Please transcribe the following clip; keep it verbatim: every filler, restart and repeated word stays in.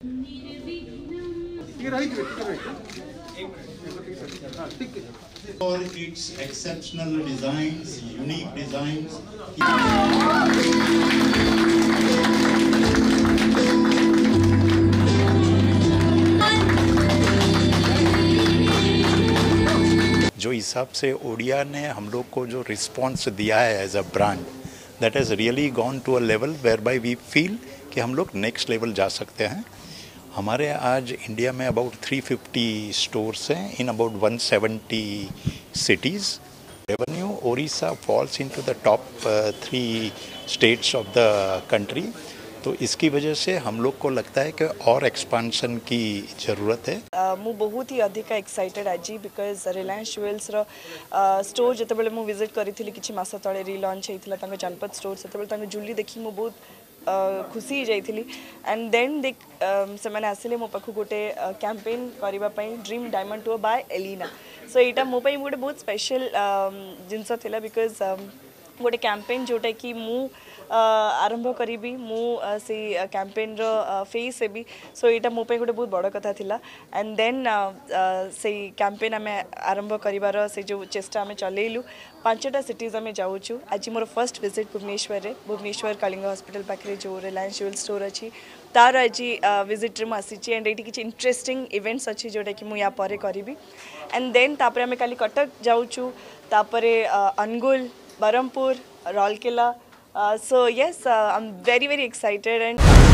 For its exceptional designs, unique designs. जो हिसाब से ओडिया ने हम लोग को जो रिस्पॉन्स दिया है as a brand, that has really gone to a level where by we feel कि हम लोग नेक्स्ट लेवल जा सकते हैं। हमारे आज इंडिया में अबाउट थ्री फिफ्टी स्टोर्स हैं in about one seventy cities. Revenue Odisha falls into the top three states of the country, तो इसकी वजह से हम लोग को लगता है कि और एक्सपांशन की ज़रूरत है। uh, मु बहुत ही अधिक एक्साइटेड आज बिकॉज रिलायंस ज्वेल्स रो स्टोर जिते बड़े मु विजिट करी किछि मास तले रिलॉन्च होइथिला तांको जनपद स्टोर सेते बड़े तांको जुली देखि मु बहुत Uh, खुशी जाइली एंड देन देख से मैंने आसिले मो पाखु गोटे कैंपेन करबा पई ड्रीम डायमंड टू बाय एलिना। सो एटा मो पई गोटे बहुत स्पेशल जिनस थिला बिकॉज गोटे कैंपेन जोटा कि मु आरंभ करी मु से कैंपेन रो फेस हेबी। सो एटा मो पे गोटे बहुत बड़ कथा थिला एंड देन से कैंपेन आम आरंभ करिवार से जो चेष्टा आम चलेलु पांचटा सिटीज आम जाऊँ। आज मोर फर्स्ट विजिट भुवनेश्वर रे भुवनेश्वर कलिंग हॉस्पिटल पाखे जो रिलायंस ज्वेल स्टोर अच्छी तार आज विजिट रे आसी एंड ये किसी इंटरेस्टिंग इवेंट्स अच्छी जोटा कि मुझे पर करी एंड देन तापर आम काली कटक जाऊँ तापर Angul Berhampur Rourkela. So yes I am very very excited and